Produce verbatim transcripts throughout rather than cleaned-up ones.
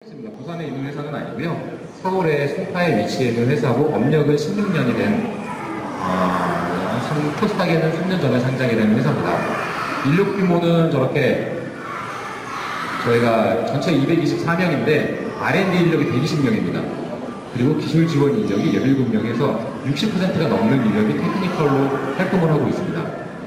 부산에 있는 회사는 아니고요. 서울의 송파에 위치해 있는 회사고 업력은 십육 년이 된 어, 코스닥에는 삼 년 전에 상장이 된 회사입니다. 인력 규모는 저렇게 저희가 전체 이백이십사 명인데 알 앤 디 인력이 백이십 명입니다. 그리고 기술 지원 인력이 열일곱 명에서 육십 퍼센트가 넘는 인력이 테크니컬로 활동을 하고 있습니다.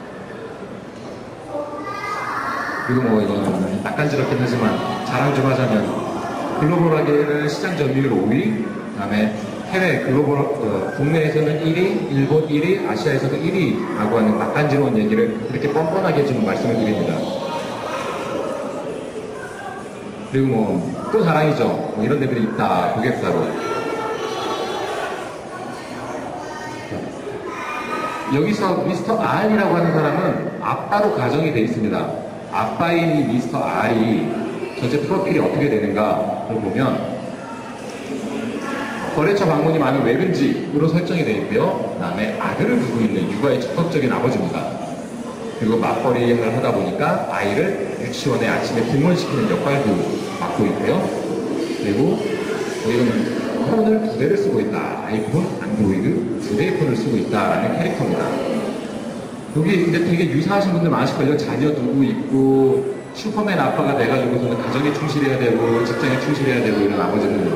그리고 뭐 이건 낯간지럽긴 하지만 자랑 좀 하자면 글로벌하게는 시장 점유율 오 위, 그 다음에 해외 글로벌, 어, 국내에서는 일 위, 일본 일 위, 아시아에서도 일 위라고 하는 낯간지러운 얘기를 이렇게 뻔뻔하게 좀 말씀을 드립니다. 그리고 뭐 또 자랑이죠. 뭐 이런 데들이 있다, 고객사로. 여기서 미스터 R이라고 하는 사람은 아빠로 가정이 되어 있습니다. 아빠인 이 미스터 R이 전체 프로필이 어떻게 되는가를 보면 거래처 방문이 많은 외근직으로 설정이 되어 있고요. 그 다음에 아들을 두고 있는 육아에 적극적인 아버지입니다. 그리고 맞벌이를 하다 보니까 아이를 유치원에 아침에 등원시키는 역할도 맡고 있고요. 그리고 이거는 폰을 두 대를 쓰고 있다. 아이폰, 안드로이드 두 대의 폰을 쓰고 있다라는 캐릭터입니다. 여기 근데 되게 유사하신 분들 많으실걸요. 자녀 두고 있고 슈퍼맨 아빠가 돼가지고서는 가정에 충실해야 되고 직장에 충실해야 되고 이런 아버지들은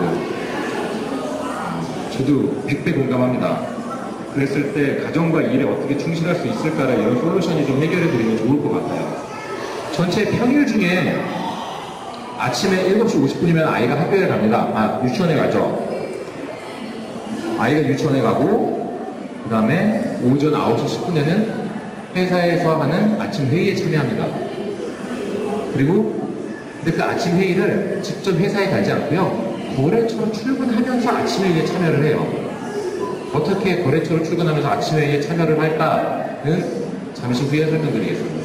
저도 백 배 공감합니다. 그랬을 때 가정과 일에 어떻게 충실할 수 있을까를 이런 솔루션이 좀 해결해 드리면 좋을 것 같아요. 전체 평일 중에 아침에 일곱 시 오십 분이면 아이가 학교에 갑니다. 아, 유치원에 가죠. 아이가 유치원에 가고 그 다음에 오전 아홉 시 십 분에는 회사에서 하는 아침 회의에 참여합니다. 그리고 근데 그 아침 회의를 직접 회사에 가지 않고요. 거래처로 출근하면서 아침 회의에 참여를 해요. 어떻게 거래처로 출근하면서 아침 회의에 참여를 할까는 잠시 후에 설명드리겠습니다.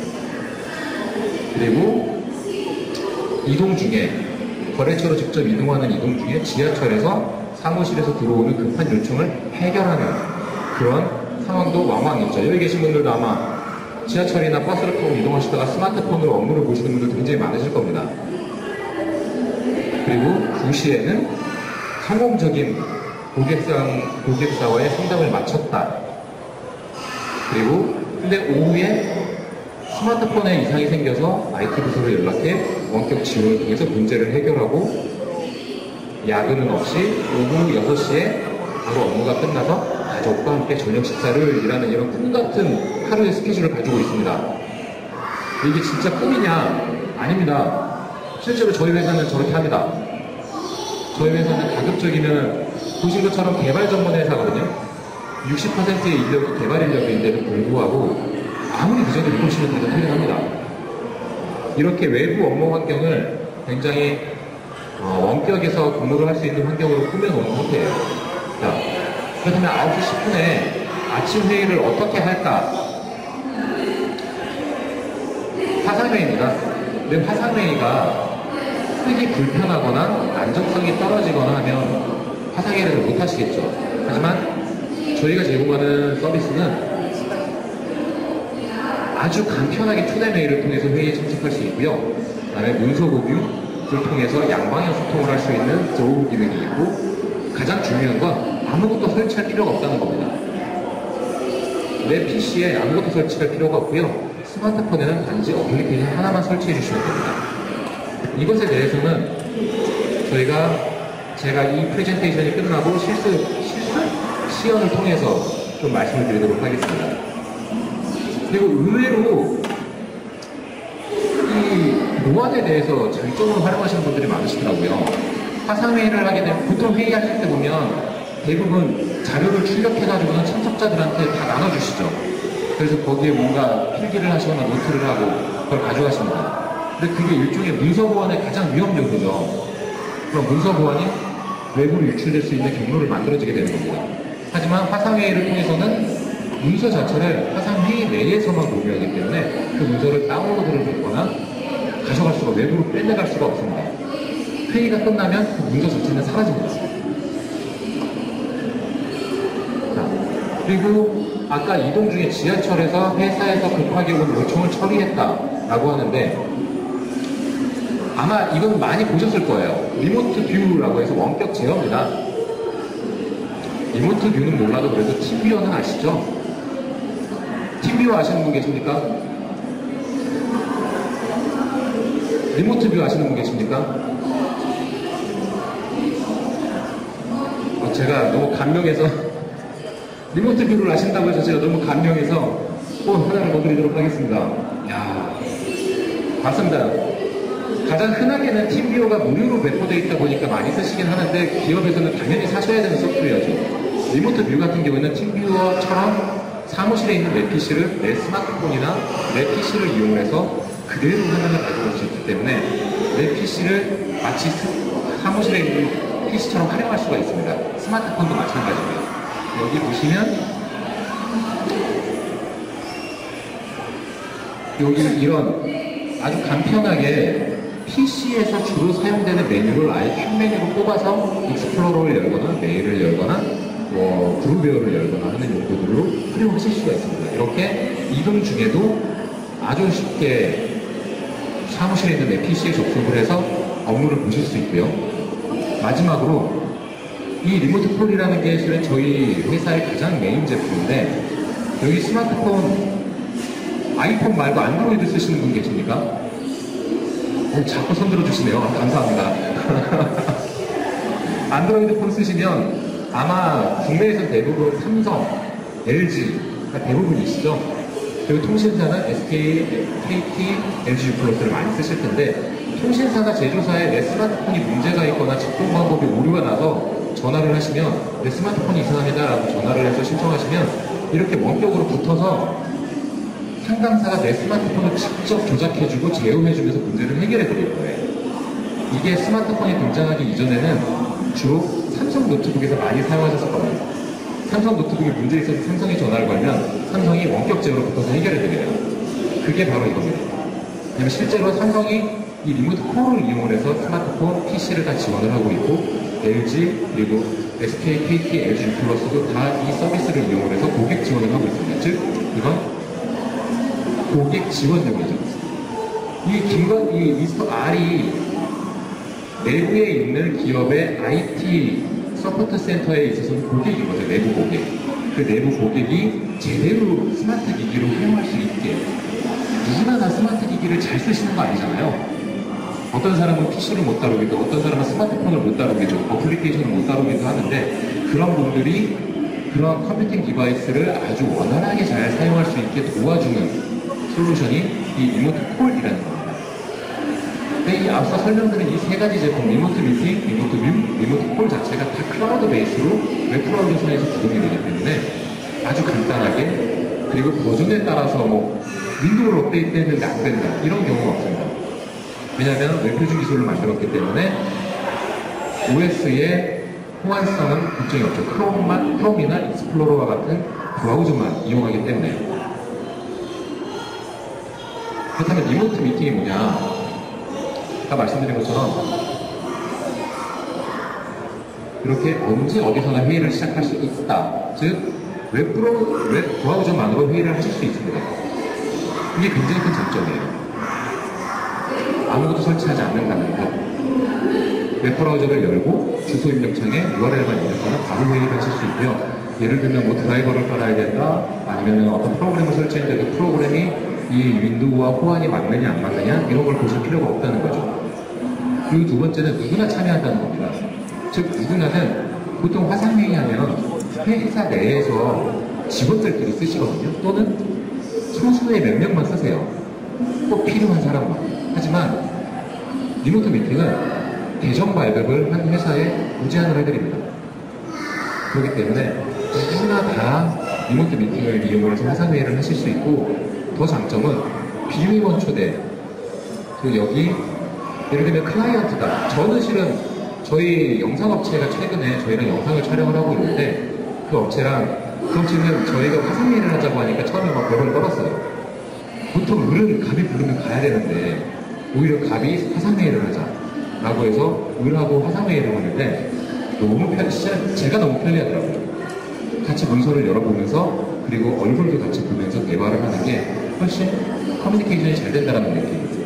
그리고 이동 중에 거래처로 직접 이동하는 이동 중에 지하철에서 사무실에서 들어오는 급한 요청을 해결하는 그런 상황도 왕왕 있죠. 여기 계신 분들도 아마 지하철이나 버스를 타고 이동하시다가 스마트폰으로 업무를 보시는 분들 굉장히 많으실 겁니다. 그리고 두 시에는 성공적인 고객사, 고객사와의 상담을 마쳤다. 그리고 근데 오후에 스마트폰에 이상이 생겨서 아이티 부서로 연락해 원격 지원을 통해서 문제를 해결하고 야근은 없이 오후 여섯 시에 바로 업무가 끝나서 가족과 함께 저녁 식사를 일하는 이런 꿈같은 하루의 스케줄을 가지고 있습니다. 이게 진짜 꿈이냐? 아닙니다. 실제로 저희 회사는 저렇게 합니다. 저희 회사는 가급적이면 보신 것처럼 개발 전문 회사거든요. 육십 퍼센트의 인력이 개발 인력인데도 불구하고 아무리 늦어도 일곱 시면 다들 퇴근합니다. 이렇게 외부 업무 환경을 굉장히 어, 원격에서 근무를 할 수 있는 환경으로 꾸며놓은 상태예요. 자, 그렇다면 아홉 시 십 분에 아침 회의를 어떻게 할까? 화상회의입니다. 근데 화상회의가 쓰기 불편하거나 안정성이 떨어지거나 하면 화상회의를 못 하시겠죠. 하지만 저희가 제공하는 서비스는 아주 간편하게 초대 메일을 통해서 회의에 참석할 수 있고요. 그 다음에 문서 공유를 통해서 양방향 소통을 할 수 있는 드로우 기능이 있고 가장 중요한 건 아무것도 설치할 필요가 없다는 겁니다. 내 피시에 아무것도 설치할 필요가 없고요. 스마트폰에는 단지 어플리케이션 하나만 설치해 주시면 됩니다. 이것에 대해서는 저희가 제가 이 프레젠테이션이 끝나고 실수, 실수 시연을 통해서 좀 말씀을 드리도록 하겠습니다. 그리고 의외로 이 노안에 대해서 장점으로 활용하시는 분들이 많으시더라고요. 화상회의를 하게 되면 보통 회의하실 때 보면 대부분 자료를 출력해가지고는 참석자들한테 다 나눠주시죠. 그래서 거기에 뭔가 필기를 하시거나 노트를 하고 그걸 가져가십니다. 근데 그게 일종의 문서 보안의 가장 위험 요소죠. 그럼 문서 보안이 외부로 유출될 수 있는 경로를 만들어지게 되는 겁니다. 하지만 화상회의를 통해서는 문서 자체를 화상회의 내에서만 공유하기 때문에 그 문서를 다운로드를 받거나 가져갈 수가, 외부로 빼내갈 수가 없습니다. 회의가 끝나면 그 문서 자체는 사라집니다. 자, 그리고 아까 이동 중에 지하철에서 회사에서 급하게 온 요청을 처리했다라고 하는데 아마 이건 많이 보셨을 거예요. 리모트 뷰라고 해서 원격 제어입니다. 리모트 뷰는 몰라도 그래도 팀뷰어는 아시죠? 팀뷰어 아시는 분 계십니까? 리모트 뷰 아시는 분 계십니까? 어, 제가 너무 감명해서 리모트 뷰를 아신다고 해서 제가 너무 감명해서 또 하나를 더 드리도록 하겠습니다. 야, 맞습니다. 가장 흔하게는 팀뷰어가 무료로 배포되어 있다 보니까 많이 쓰시긴 하는데 기업에서는 당연히 사셔야 되는 소프트웨어죠. 리모트 뷰 같은 경우에는 팀뷰어처럼 사무실에 있는 내 피시를 내 스마트폰이나 내 피시를 이용해서 그대로 화면을 가져올 수 있기 때문에 내 피시를 마치 사무실에 있는 피시처럼 활용할 수가 있습니다. 스마트폰도 마찬가지고요. 여기 보시면 여기 이런 아주 간편하게 피시에서 주로 사용되는 메뉴를 아예 큐 메뉴로 뽑아서 익스플로러를 열거나 메일을 열거나 뭐 그룹웨어를 열거나 하는 용도들로 활용하실 수가 있습니다. 이렇게 이동 중에도 아주 쉽게 사무실에 있는 내 피시에 접속을 해서 업무를 보실 수 있고요. 마지막으로 이 리모트 폴이라는 게 실은 저희 회사의 가장 메인 제품인데 여기 스마트폰 아이폰 말고 안드로이드 쓰시는 분 계십니까? 어, 자꾸 손 들어주시네요. 감사합니다. 안드로이드 폰 쓰시면 아마 국내에서 대부분 삼성, 엘지가 대부분이시죠. 그리고 통신사는 에스케이, 케이티, 엘지 유플러스를 많이 쓰실 텐데 통신사나 제조사에 내 스마트폰이 문제가 있거나 직통 방법이 오류가 나서 전화를 하시면 내 스마트폰이 이상합니다 라고 전화를 해서 신청하시면 이렇게 원격으로 붙어서 상담사가 내 스마트폰을 직접 조작해주고 제어해주면서 문제를 해결해 드릴 거예요. 이게 스마트폰이 등장하기 이전에는 주로 삼성 노트북에서 많이 사용하셨을 겁니다. 삼성 노트북에 문제 있어서 삼성이 전화를 걸면 삼성이 원격 제어로 붙어서 해결해 드려요. 그게 바로 이겁니다. 왜냐면 실제로 삼성이 이 리모트 콜을 이용해서 스마트폰, 피시를 다 지원을 하고 있고 엘지, 그리고 에스케이, 케이티, 엘지 유플러스도 다 이 서비스를 이용해서 고객 지원을 하고 있습니다. 즉, 이건 고객 지원용이죠. 이 김건, 이 미스터 R이 내부에 있는 기업의 아이티 서포트 센터에 있어서는 고객인 거죠. 내부 고객. 그 내부 고객이 제대로 스마트 기기로 활용할 수 있게. 누구나 다 스마트 기기를 잘 쓰시는 거 아니잖아요. 어떤 사람은 피시를 못 다루기도, 어떤 사람은 스마트폰을 못 다루기도, 어플리케이션을 못 다루기도 하는데 그런 분들이 그런 컴퓨팅 디바이스를 아주 원활하게 잘 사용할 수 있게 도와주는 솔루션이 이 리모트 콜이라는 겁니다. 근데 이 앞서 설명드린 이 세 가지 제품, 리모트 미팅, 리모트 뷰, 리모트 콜 자체가 다 클라우드 베이스로 웹 브라우저상에서 구동이 되기 때문에 아주 간단하게, 그리고 버전에 따라서 뭐 윈도우를 업데이트했는데 안 된다 이런 경우가 없습니다. 왜냐하면 웹표준 기술을 만들었기 때문에 오에스의 호환성은 걱정이 없죠. 크롬만, 크롬이나 익스플로러와 같은 브라우저만 이용하기 때문에. 그렇다면 리모트 미팅이 뭐냐? 아까 말씀드린 것처럼 이렇게 언제 어디서나 회의를 시작할 수 있다. 즉 웹, 브로, 웹 브라우저만으로 회의를 하실 수 있습니다. 이게 굉장히 큰 장점이에요. 아무것도 설치하지 않는다는 것. 웹 브라우저를 열고 주소 입력창에 유알엘만 입력하면 바로 회의를 하실 수 있고요. 예를 들면 뭐 드라이버를 깔아야 된다, 아니면 어떤 프로그램을 설치했는데 그 프로그램이 이 윈도우와 호환이 맞느냐 안 맞느냐 이런 걸 보실 필요가 없다는 거죠. 그리고 두 번째는 누구나 참여한다는 겁니다. 즉 누구나는 보통 화상회의 하면 회사 내에서 직원들끼리 쓰시거든요. 또는 소수의 몇 명만 쓰세요. 꼭 필요한 사람만. 하지만 리모트 미팅은 대정 발급을 한 회사에 무제한을 해드립니다. 그렇기 때문에 누구나 다 리모트 미팅을 이용해서 화상회의를 하실 수 있고, 더 장점은 비회원 초대. 그 여기 예를 들면 클라이언트다. 저는 실은 저희 영상업체가 최근에 저희랑 영상을 촬영을 하고 있는데 그 업체랑 그 업체는 저희가 화상회의를 하자고 하니까 처음에 막 벽을 떨었어요. 보통 을은 갑이 부르면 가야 되는데 오히려 갑이 화상회의를 하자 라고 해서 을하고 화상회의를 하는데 너무 편, 진짜 제가 너무 편리하더라고요. 같이 문서를 열어보면서 그리고 얼굴도 같이 보면서 대화를 하는 게 훨씬 커뮤니케이션이 잘 된다는 느낌이죠.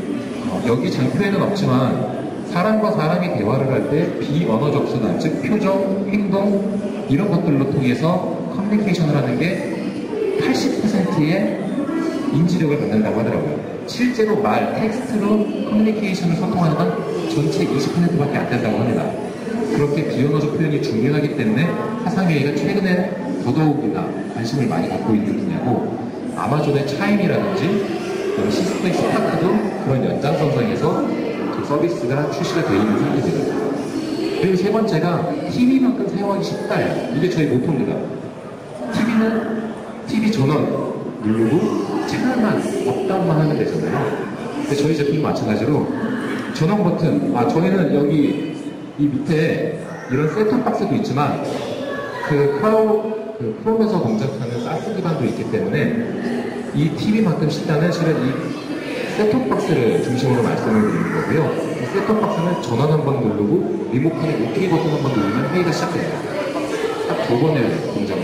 어, 여기 장표에는 없지만 사람과 사람이 대화를 할 때 비언어적 수단, 즉 표정, 행동 이런 것들로 통해서 커뮤니케이션을 하는 게 팔십 퍼센트의 인지력을 갖는다고 하더라고요. 실제로 말, 텍스트로 커뮤니케이션을 소통하는 건 전체 이십 퍼센트밖에 안 된다고 합니다. 그렇게 비언어적 표현이 중요하기 때문에 화상회의가 최근에 더더욱이나 관심을 많이 갖고 있는 분야고, 아마존의 차임이라든지 시스코의 스파크도 그런 연장선상에서 그 서비스가 출시가 되어 있는 상태입니다. 그리고 세 번째가 티비만큼 사용하기 쉽다. 이게 저희 모토입니다. 티비는 티비 전원 누르고 채널만 업다운만 하면 되잖아요. 근데 저희 제품도 마찬가지로 전원 버튼, 아 저희는 여기 이 밑에 이런 셋톱 박스도 있지만 그 크라우 그 크롬에서 동작하는 사스 기반도 있기 때문에 이 티비만큼 쉽다는 실은 이 셋톱 박스를 중심으로 말씀을 드리는 거고요. 이 셋톱 박스는 전원 한번 누르고 리모컨의 오케이 버튼 한번 누르면 회의가 시작됩니다. 딱 두 번의 동작만.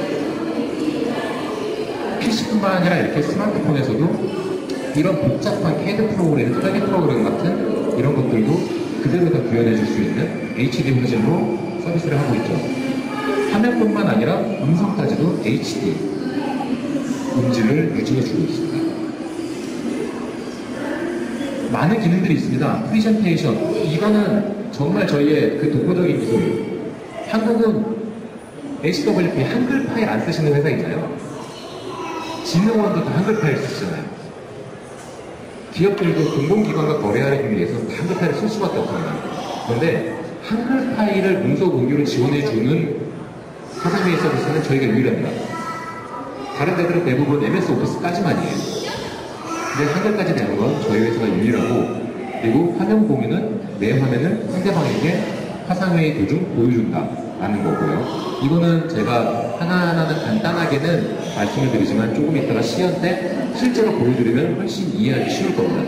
피씨뿐만 아니라 이렇게 스마트폰에서도 이런 복잡한 캐드 프로그램, 타겟 프로그램 같은 이런 것들도 그대로 다 구현해 줄 수 있는 에이치디 화질로 서비스를 하고 있죠. 화면뿐만 아니라 음성까지도 에이치디 음질을 유지해 주고 있습니다. 많은 기능들이 있습니다. 프리젠테이션, 이거는 정말 저희의 그 독보적인 기술. 한국은 에이치더블유피 한글 파일 안 쓰시는 회사 있나요? 진흥원도 다 한글 파일 쓰시잖아요. 기업들도 공공기관과 거래하기 위해서 다 한글 파일을 쓸 수밖에 없습니다. 그런데 한글 파일을 문서 공유를 지원해주는 화상회의 서비스는 저희가 유일합니다. 다른 데들은 대부분 엠에스 오피스까지만이에요. 근데 한글까지 되는 건 저희 회사가 유일하고, 그리고 화면 공유는 내 화면을 상대방에게 화상회의 도중 보여준다 라는 거고요. 이거는 제가 하나하나는 간단하게는 말씀을 드리지만 조금 이따가 시연 때 실제로 보여드리면 훨씬 이해하기 쉬울 겁니다.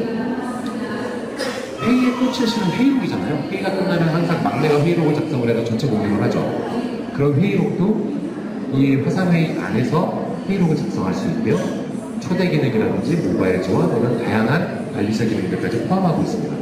회의의 꽃을 실은 회의록이잖아요. 회의가 끝나면 항상 막내가 회의록을 작성을 해서 전체 공유를 하죠. 그런 회의록도 이 화상회의 안에서 회의록을 작성할 수 있고요. 초대 기능이라든지 모바일 지원 또는 다양한 관리자 기능들까지 포함하고 있습니다.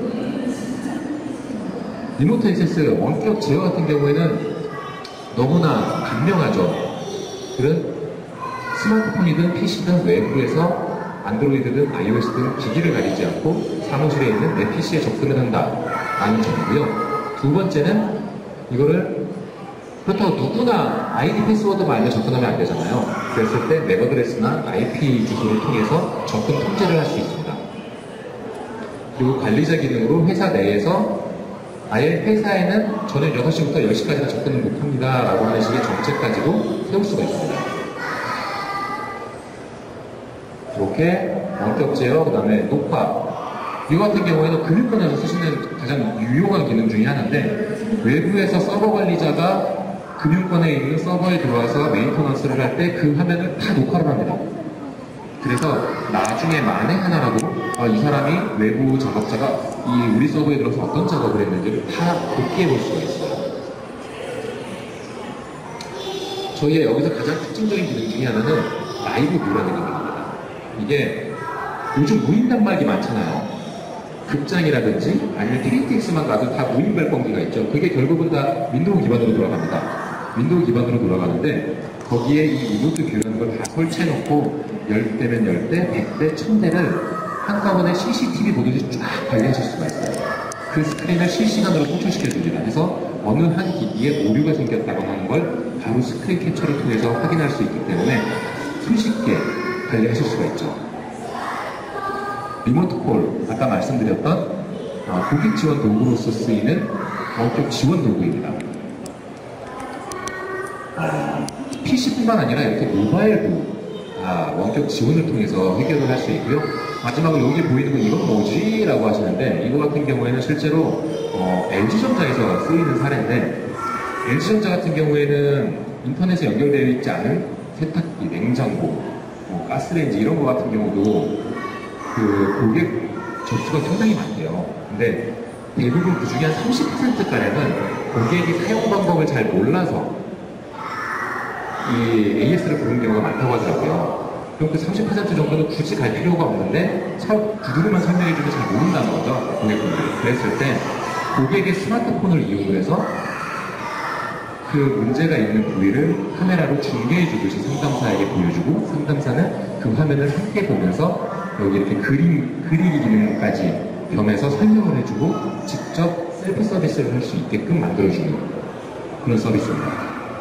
리모트 액세스 원격 제어 같은 경우에는 너무나 간명하죠. 그런 스마트폰이든 피씨든 외부에서 안드로이드든 아이오에스든 기기를 가리지 않고 사무실에 있는 내 피씨에 접근을 한다 라는 점이고요. 두 번째는 이거를 그렇다고 누구나 아이디 패스워드만 알면 접근하면 안 되잖아요. 그랬을 때 맥어드레스나 아이피 주소를 통해서 접근 통제를 할 수 있습니다. 그리고 관리자 기능으로 회사 내에서 아예 회사에는 저녁 여섯 시부터 열 시까지는 접근을 못합니다 라고 하는 식의 정책까지도 세울 수가 있습니다. 이렇게 원격 제어, 그 다음에 녹화, 이거 같은 경우에는 금융권에서 쓰시는 가장 유용한 기능 중에 하나인데, 외부에서 서버 관리자가 금융권에 있는 서버에 들어와서 메인터넌스를 할 때 그 화면을 다 녹화를 합니다. 그래서 나중에 만에 하나라도 아, 이 사람이 외부 작업자가 이 우리 서버에 들어서 어떤 작업을 했는지를 다 복귀해 볼 수가 있어요. 저희의 여기서 가장 특징적인 기능 중에 하나는 라이브 뷰라는 기능입니다. 이게 요즘 무인 단말기 많잖아요. 극장이라든지 아니면 티비티엑스만 가도 다 무인 발권기가 있죠. 그게 결국은 다 윈도우 기반으로 돌아갑니다. 윈도우 기반으로 돌아가는데 거기에 이 리모트 뷰라는 걸 다 설치해놓고 열 대면 열 대, 백 대, 천 대를 한꺼번에 씨씨티비 보듯이 쫙 관리하실 수가 있어요. 그 스크린을 실시간으로 송출시켜줍니다. 그래서 어느 한 기기에 오류가 생겼다고 하는 걸 바로 스크린 캡처를 통해서 확인할 수 있기 때문에 손쉽게 관리하실 수가 있죠. 리모트 콜, 아까 말씀드렸던 어, 고객 지원 도구로서 쓰이는 원격 지원 도구입니다. 어, 피씨뿐만 아니라 이렇게 모바일도 아, 원격 지원을 통해서 해결을 할 수 있고요. 마지막으로 여기 보이는 건 이건 뭐지? 라고 하시는데, 이거 같은 경우에는 실제로 어, 엘지전자에서 쓰이는 사례인데, 엘지전자 같은 경우에는 인터넷에 연결되어 있지 않은 세탁기, 냉장고, 뭐 가스레인지 이런 거 같은 경우도 그 고객 접수가 상당히 많대요. 근데 대부분 그 중에 한 삼십 퍼센트가량은 고객이 사용 방법을 잘 몰라서 이 에이에스를 부르는 경우가 많다고 하더라고요. 그럼 그 삼십 퍼센트 정도는 굳이 갈 필요가 없는데 두드리만 설명해주면 잘 모른다는 거죠, 고객분들이. 그랬을 때 고객의 스마트폰을 이용을 해서 그 문제가 있는 부위를 카메라로 중계해주듯이 상담사에게 보여주고, 상담사는 그 화면을 함께 보면서 여기 이렇게 그림, 그리기 기능까지 겸해서 설명을 해주고 직접 셀프 서비스를 할 수 있게끔 만들어주는 그런 서비스입니다.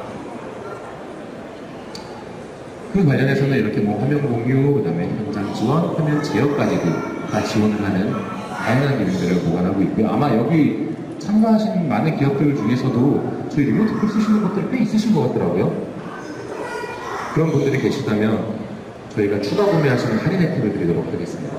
그 관련해서는 이렇게 뭐 화면 공유, 그 다음에 현장 지원, 화면 제어까지도 다 지원을 하는 다양한 기능들을 보관하고 있고요. 아마 여기 참가하신 많은 기업들 중에서도 저희 리모트풀 쓰시는 것들이 꽤 있으신 것 같더라고요. 그런 분들이 계시다면 저희가 추가 구매하시는 할인 혜택을 드리도록 하겠습니다.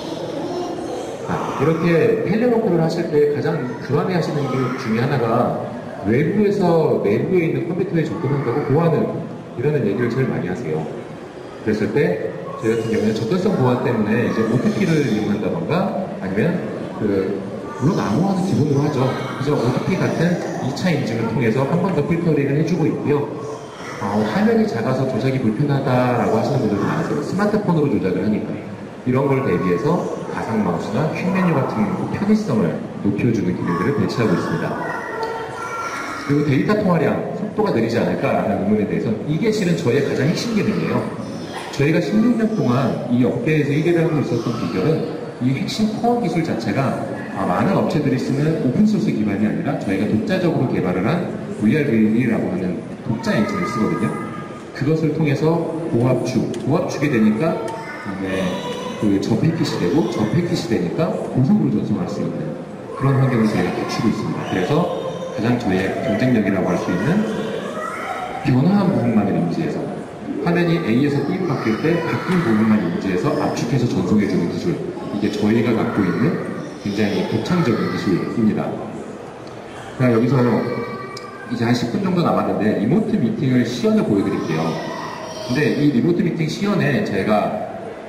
아, 이렇게 텔레워크를 하실 때 가장 불안해하시는 것 중에 하나가 외부에서 내부에 있는 컴퓨터에 접근한다고 보안을 이라는 얘기를 제일 많이 하세요. 그랬을 때 저희 같은 경우는 접근성 보안 때문에 이제 오티피를 이용한다던가 아니면 그 물론 암호화는 기본으로 하죠. 그래서 오티피 같은 이 차 인증을 통해서 한 번 더 필터링을 해주고 있고요. 어, 화면이 작아서 조작이 불편하다라고 하시는 분들도 많으세요. 스마트폰으로 조작을 하니까. 이런 걸 대비해서 가상 마우스나 퀵 메뉴 같은 편의성을 높여주는 기능들을 배치하고 있습니다. 그리고 데이터 통화량, 속도가 느리지 않을까라는 의문에 대해서 이게 실은 저희의 가장 핵심 기능이에요. 저희가 십육 년 동안 이 업계에서 일 위를 하고 있었던 비결은 이 핵심 코어 기술 자체가 많은 업체들이 쓰는 오픈소스 기반이 아니라 저희가 독자적으로 개발을 한 브이알브이라고 하는 독자 엔진을 쓰거든요. 그것을 통해서 고압축, 고압축이 되니까 네, 그 저패킷이 되고 저패킷이 되니까 고속으로 전송할 수 있는 그런 환경을 저희가 갖추고 있습니다. 그래서 가장 저희의 경쟁력이라고 할 수 있는 변화한 부분만을 인지해서 화면이 A에서 B로 바뀔 때 바뀐 부분만 인지해서 압축해서 전송해주는 기술, 이게 저희가 갖고 있는 굉장히 독창적인 기술입니다. 자, 여기서 이제 한 십 분 정도 남았는데 리모트 미팅을 시연을 보여드릴게요. 근데 이 리모트 미팅 시연에 제가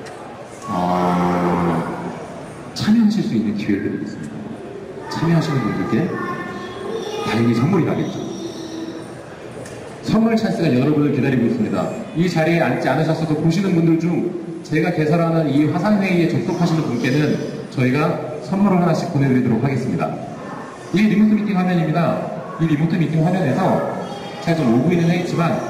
어... 참여하실 수 있는 기회를 드리겠습니다. 참여하시는 분들께 다행히 선물이 가겠죠. 선물 찬스가 여러분을 기다리고 있습니다. 이 자리에 앉지 않으셨어도 보시는 분들 중 제가 개설하는 이 화상회의에 접속하시는 분께는 저희가 선물을 하나씩 보내드리도록 하겠습니다. 이 리모트 미팅 화면입니다. 이 리모트 미팅 화면에서 제가 좀 로그인은 했지만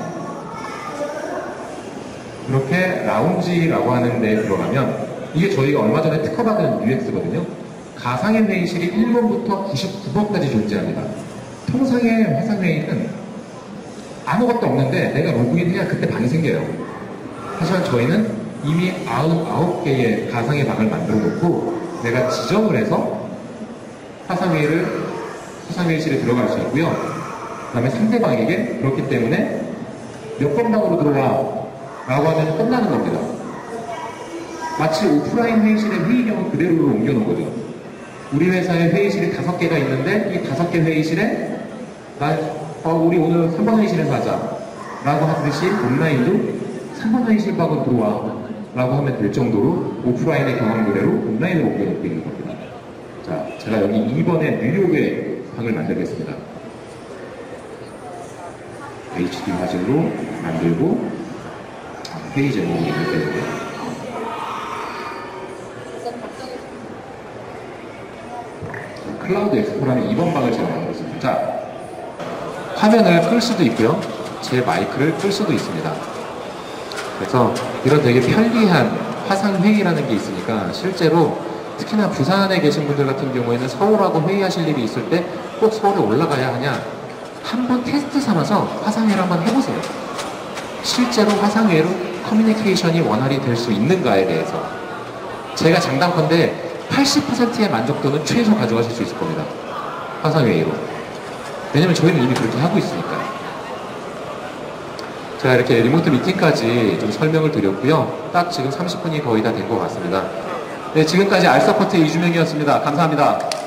이렇게 라운지라고 하는 데에 들어가면 이게 저희가 얼마 전에 특허받은 유엑스거든요. 가상의 회의실이 일 번부터 구십구 번까지 존재합니다. 통상의 화상회의는 아무것도 없는데 내가 로그인해야 그때 방이 생겨요. 하지만 저희는 이미 아홉 개의 가상의 방을 만들어 놓고 내가 지정을 해서 화상회의를, 화상회의실에 들어갈 수 있고요. 그 다음에 상대방에게 그렇기 때문에 몇 번 방으로 들어와 라고 하면 끝나는 겁니다. 마치 오프라인 회의실의 회의경을 그대로 옮겨 놓은 거죠. 우리 회사에 회의실이 다섯 개가 있는데 이 다섯 개 회의실에 나, 어, 우리 오늘 삼 번 회의실에서 하자 라고 하듯이 온라인도 삼 번 회의실 방으로 들어와 라고 하면 될 정도로 오프라인의 경험 그대로 온라인으로 옮겨놓고 있는 겁니다. 자, 제가 여기 이 번에 무료의 방을 만들겠습니다. 에이치디 화질로 만들고 회의 제목이 이렇게 되고요. 클라우드 엑스포라는 이 번 방을 제가 만들었습니다. 자, 화면을 끌 수도 있고요. 제 마이크를 끌 수도 있습니다. 그래서 이런 되게 편리한 화상회의라는 게 있으니까 실제로 특히나 부산에 계신 분들 같은 경우에는 서울하고 회의하실 일이 있을 때 꼭 서울에 올라가야 하냐, 한번 테스트 삼아서 화상회의를 한번 해보세요. 실제로 화상회의로 커뮤니케이션이 원활히 될 수 있는가에 대해서 제가 장담컨대 팔십 퍼센트의 만족도는 최소 가져가실 수 있을 겁니다. 화상회의로. 왜냐면 저희는 이미 그렇게 하고 있으니까요. 제가 이렇게 리모트 미팅까지 좀 설명을 드렸고요. 딱 지금 삼십 분이 거의 다 된 것 같습니다. 네, 지금까지 알서포트 이주명이었습니다. 감사합니다.